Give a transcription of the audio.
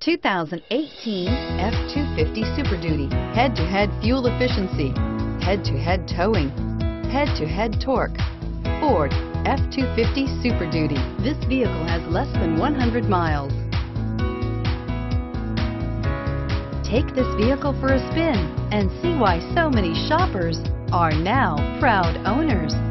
2018 F-250 Super Duty. Head-to-head fuel efficiency, head-to-head towing, head-to-head torque. Ford F-250 Super Duty. This vehicle has less than 100 miles. Take this vehicle for a spin and see why so many shoppers are now proud owners.